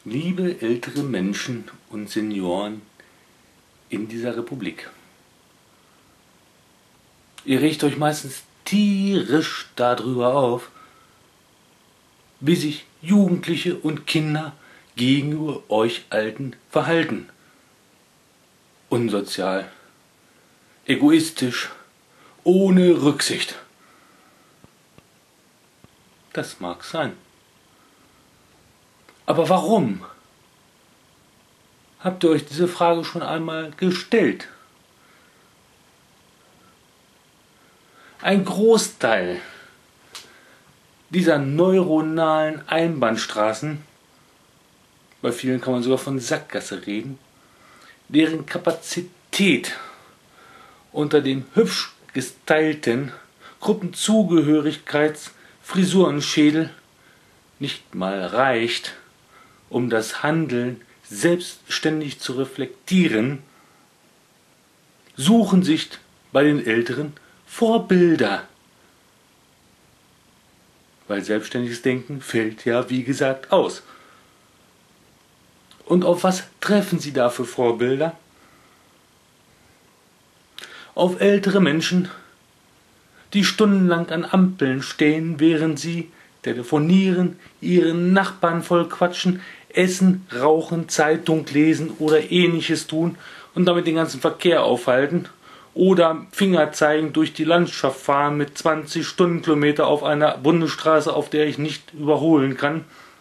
Liebe ältere Menschen und Senioren in dieser Republik, ihr regt euch meistens tierisch darüber auf, wie sich Jugendliche und Kinder gegenüber euch Alten verhalten. Unsozial, egoistisch, ohne Rücksicht. Das mag sein. Aber warum? Habt ihr euch diese Frage schon einmal gestellt? Ein Großteil dieser neuronalen Einbahnstraßen, bei vielen kann man sogar von Sackgasse reden, deren Kapazität unter dem hübsch gestylten Gruppenzugehörigkeitsfrisurenschädel nicht mal reicht, um das Handeln selbstständig zu reflektieren, suchen sich bei den Älteren Vorbilder. Weil selbstständiges Denken fällt ja, wie gesagt, aus. Und auf was treffen sie da für Vorbilder? Auf ältere Menschen, die stundenlang an Ampeln stehen, während sie telefonieren, ihren Nachbarn voll quatschen, essen, rauchen, Zeitung lesen oder ähnliches tun und damit den ganzen Verkehr aufhalten oder Fingerzeigend durch die Landschaft fahren mit 20 Stundenkilometer auf einer Bundesstraße, auf der ich nicht überholen kann.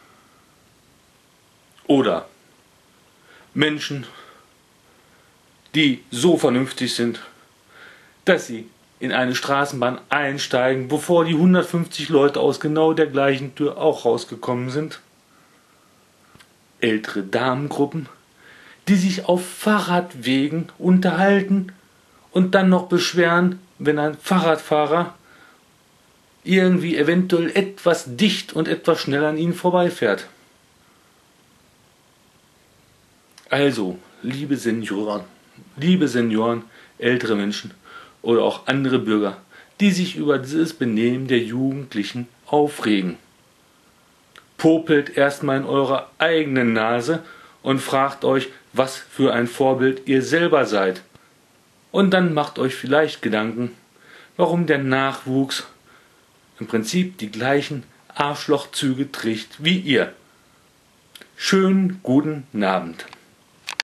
Oder Menschen, die so vernünftig sind, dass sie in eine Straßenbahn einsteigen, bevor die 150 Leute aus genau der gleichen Tür auch rausgekommen sind. Ältere Damengruppen, die sich auf Fahrradwegen unterhalten und dann noch beschweren, wenn ein Fahrradfahrer irgendwie eventuell etwas dicht und etwas schnell an ihnen vorbeifährt. Also, liebe Senioren, ältere Menschen oder auch andere Bürger, die sich über dieses Benehmen der Jugendlichen aufregen, popelt erstmal in eurer eigenen Nase und fragt euch, was für ein Vorbild ihr selber seid. Und dann macht euch vielleicht Gedanken, warum der Nachwuchs im Prinzip die gleichen Arschlochzüge trägt wie ihr. Schönen guten Abend.